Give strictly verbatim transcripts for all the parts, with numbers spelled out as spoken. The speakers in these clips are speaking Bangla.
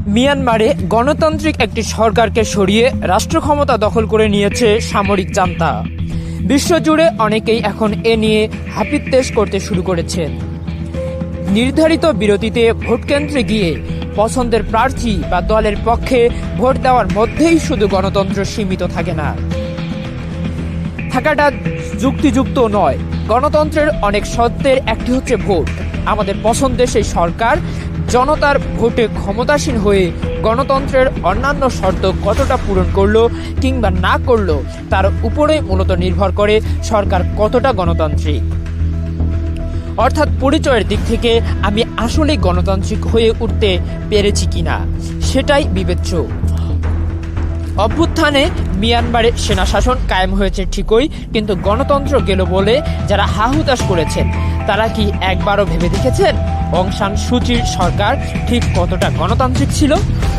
মিয়ানমারে গণতান্ত্রিক একটি সরকারকে সরিয়ে রাষ্ট্র ক্ষমতা দখল করে নিয়েছে সামরিক জান্তা। বিশ্বজুড়ে অনেকেই এখন এ নিয়ে হাপিত্তেশ করতে শুরু করেছেন। নির্ধারিত বিরতিতে ভোটকেন্দ্রে গিয়ে পছন্দের প্রার্থী বা দলের পক্ষে ভোট দেওয়ার মধ্যেই শুধু গণতন্ত্র সীমিত থাকে না, থাকাটা যুক্তিযুক্ত নয়। গণতন্ত্রের অনেক শর্তের একটি হচ্ছে ভোট। আমাদের পছন্দের সেই সরকার জনতার ভোটে ক্ষমতাসীন হয়ে গণতন্ত্রের অন্যান্য শর্ত কতটা পূরণ করলো কিংবা না করলো তার উপরেই মূলত নির্ভর করে সরকার কতটা গণতান্ত্রিক। অর্থাৎ পরিচয়ের দিক থেকে আমি আসলে গণতান্ত্রিক হয়ে উঠতে পেরেছি কিনা সেটাই বিবেচ্য। অভ্যুত্থানে মিয়ানমারে সেনা শাসন কায়েম হয়েছে ঠিকই, কিন্তু গণতন্ত্র গেল বলে যারা হাহুতাশ করেছেন তারা কি একবারও ভেবে দেখেছেন অং সান সুচির সরকার ঠিক কতটা গণতান্ত্রিক ছিল?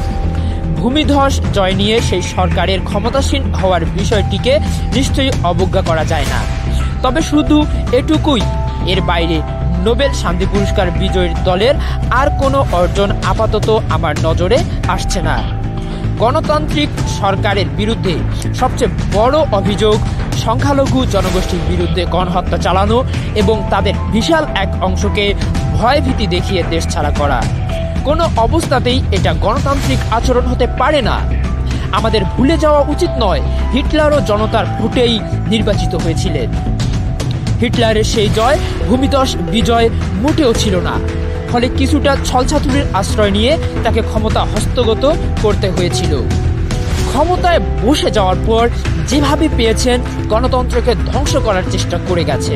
ভূমিধস জয় নিয়ে সেই সরকারের ক্ষমতাসীন হওয়ার বিষয়টিকে নিশ্চয়ই অবজ্ঞা করা যায় না। তবে শুধু এটুকুই, এর বাইরে নোবেল শান্তি পুরস্কার বিজয়ী দলের আর কোনো অর্জন আপাতত আমার নজরে আসছে না। গণতান্ত্রিক সরকারের বিরুদ্ধে সবচেয়ে বড় অভিযোগ সংখ্যালঘু জনগোষ্ঠীর বিরুদ্ধে গণহত্যা চালানো এবং তাদের বিশাল এক অংশকে ভয়ভীতি দেখিয়ে দেশ ছাড়া করা। কোনো অবস্থাতেই এটা গণতান্ত্রিক আচরণ হতে পারে না। আমাদের ভুলে যাওয়া উচিত নয়, হিটলারও জনতার ভোটেই নির্বাচিত হয়েছিলেন। হিটলারের সেই জয় ভূমিধস বিজয় মোটেও ছিল না, ফলে কিছুটা ছলছাতুরির আশ্রয় নিয়ে তাকে ক্ষমতা হস্তগত করতে হয়েছিল। ক্ষমতায় বসে যাওয়ার পর যেভাবে পেয়েছেন গণতন্ত্রকে ধ্বংস করার চেষ্টা করে গেছে।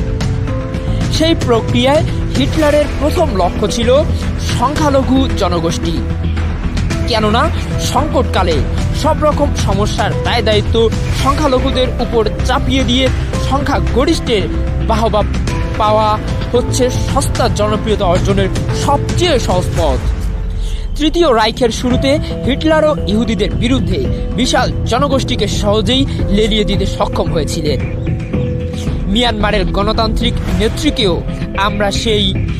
সেই প্রক্রিয়ায় হিটলারের প্রথম লক্ষ্য ছিল সংখ্যালঘু জনগোষ্ঠী। কেননা সংকটকালে সব রকম সমস্যার দায় দায়িত্ব সংখ্যালঘুদের উপর চাপিয়ে দিয়ে সংখ্যাগরিষ্ঠের বাহবা পাওয়া হচ্ছে সস্তা জনপ্রিয়তা অর্জনের সবচেয়ে সহজ পথ। তৃতীয় রাইখের শুরুতে হিটলারও ইহুদিদের বিরুদ্ধে বিশাল জনগোষ্ঠীকে সহজেই লেলিয়ে দিতে সক্ষম হয়েছিলেন। মিয়ানমারের গণতান্ত্রিক নেত্রীকেও আমরা সেই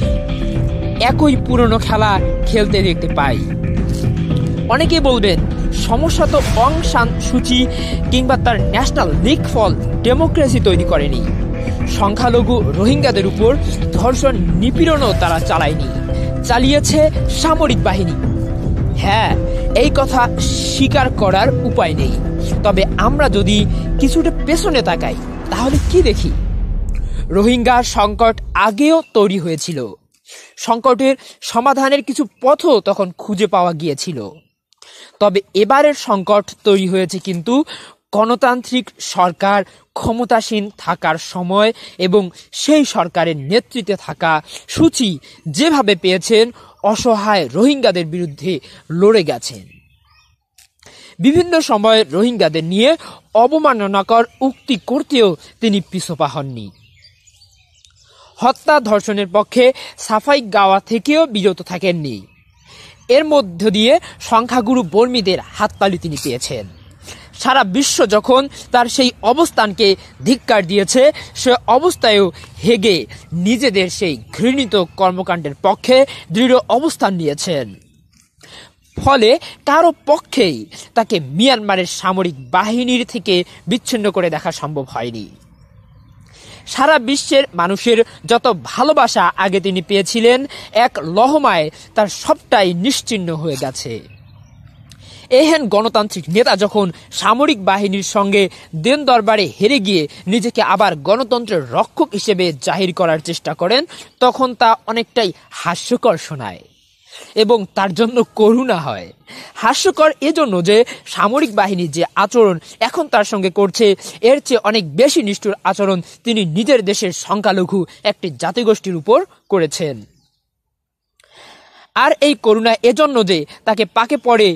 একই পুরনো খেলা খেলতে দেখতে পাই। অনেকে বলবেন সমস্যা তো অং সান সুচি কিংবা তার ন্যাশনাল লীগ ফল ডেমোক্রেসি তৈরি করেনি। সংখ্যালঘু রোহিঙ্গাদের উপর ধর্ষণ নিপীড়নও তারা চালায়নি, চালিয়েছে সামরিক বাহিনী। হ্যাঁ, এই কথা স্বীকার করার উপায় নেই। তবে আমরা যদি কিছুটা পেছনে তাকাই তাহলে কি দেখি? রোহিঙ্গা সংকট আগেও তৈরি হয়েছিল। সংকটের সমাধানের কিছু পথও তখন খুঁজে পাওয়া গিয়েছিল। তবে এবারের সংকট তৈরি হয়েছে কিন্তু গণতান্ত্রিক সরকার ক্ষমতাসীন থাকার সময় এবং সেই সরকারের নেতৃত্বে থাকা সুচি যেভাবে পেয়েছেন অসহায় রোহিঙ্গাদের বিরুদ্ধে লড়ে গেছেন। বিভিন্ন সময়ে রোহিঙ্গাদের নিয়ে অবমাননাকর উক্তি করতেও তিনি পিছপা হননি। হত্যা ধর্ষণের পক্ষে সাফাই গাওয়া থেকেও বিরত থাকেননি। এর মধ্য দিয়ে সংখ্যাগুরু বর্মীদের হাততালি তিনি পেয়েছেন। সারা বিশ্ব যখন তার সেই অবস্থানকে ধিক্কার দিয়েছে, সে অবস্থায়ও হেগে নিজেদের সেই ঘৃণিত কর্মকাণ্ডের পক্ষে দৃঢ় অবস্থান নিয়েছেন। ফলে কারো পক্ষেই তাকে মিয়ানমারের সামরিক বাহিনীর থেকে বিচ্ছিন্ন করে দেখা সম্ভব হয়নি। সারা বিশ্বের মানুষের যত ভালোবাসা আগে তিনি পেয়েছিলেন, এক লহমায় তার সবটাই নিশ্চিহ্ন হয়ে গেছে। এহেন গণতান্ত্রিক নেতা যখন সামরিক বাহিনীর সঙ্গে দেন দরবারে হেরে গিয়ে নিজেকে আবার গণতন্ত্রের রক্ষক হিসেবে জাহির করার চেষ্টা করেন, তখন তা অনেকটাই হাস্যকর শোনায় এবং তার জন্য করুণা হয়। হাস্যকর এজন্য যে সামরিক বাহিনীর যে আচরণ এখন তার সঙ্গে করছে, এর চেয়ে অনেক বেশি নিষ্ঠুর আচরণ তিনি নিজের দেশের সংখ্যালঘু একটি জাতিগোষ্ঠীর উপর করেছেন। আর এই করুণা এজন্য যে তাকে পাকে পড়ে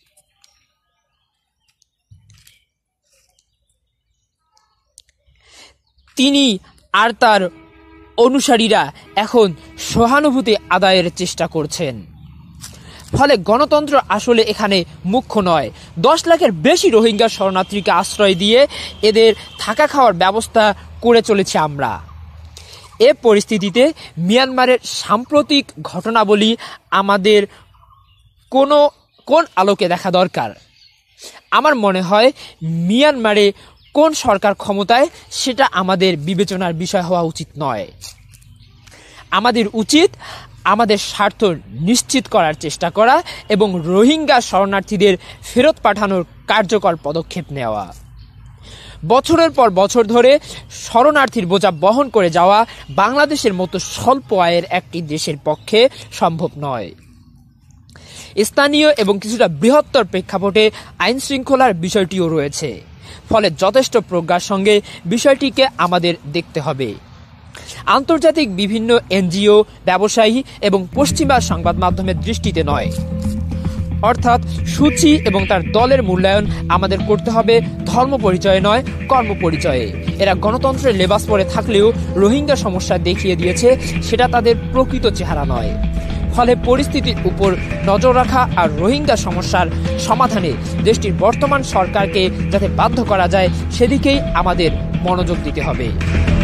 তিনি আর তার অনুসারীরা এখন সহানুভূতি আদায়ের চেষ্টা করছেন। ফলে গণতন্ত্র আসলে এখানে মুখ্য নয়। দশ লাখের বেশি রোহিঙ্গা শরণার্থীকে আশ্রয় দিয়ে এদের থাকা খাওয়ার ব্যবস্থা করে চলেছি আমরা। এ পরিস্থিতিতে মিয়ানমারের সাম্প্রতিক ঘটনাবলী আমাদের কোনো কোন আলোকে দেখা দরকার? আমার মনে হয় মিয়ানমারে কোন সরকার ক্ষমতায় সেটা আমাদের বিবেচনার বিষয় হওয়া উচিত নয়। আমাদের উচিত আমাদের স্বার্থ নিশ্চিত করার চেষ্টা করা এবং রোহিঙ্গা শরণার্থীদের ফেরত পাঠানোর কার্যকর পদক্ষেপ নেওয়া। বছরের পর বছর ধরে শরণার্থীর বোঝা বহন করে যাওয়া বাংলাদেশের মতো স্বল্প আয়ের একটি দেশের পক্ষে সম্ভব নয়। স্থানীয় এবং কিছুটা বৃহত্তর প্রেক্ষাপটে আইন শৃঙ্খলার বিষয়টিও রয়েছে, ফলে যথেষ্ট প্রজ্ঞার সঙ্গে বিষয়টিকে আমাদের দেখতে হবে। আন্তর্জাতিক বিভিন্ন এনজিও, ব্যবসায়ী এবং পশ্চিমা সংবাদ মাধ্যমের দৃষ্টিতে নয়। অর্থাৎ সূচি এবং তার দলের মূল্যায়ন আমাদের করতে হবে ধর্ম পরিচয়ে নয়, কর্ম পরিচয়ে। এরা গণতন্ত্রের লেবাস পরে থাকলেও রোহিঙ্গা সমস্যা দেখিয়ে দিয়েছে সেটা তাদের প্রকৃত চেহারা নয়। ফলে পরিস্থিতির উপর নজর রাখা আর রোহিঙ্গা সমস্যার সমাধানে দেশটির বর্তমান সরকারকে যাতে বাধ্য করা যায় সেদিকেই আমাদের মনোযোগ দিতে হবে।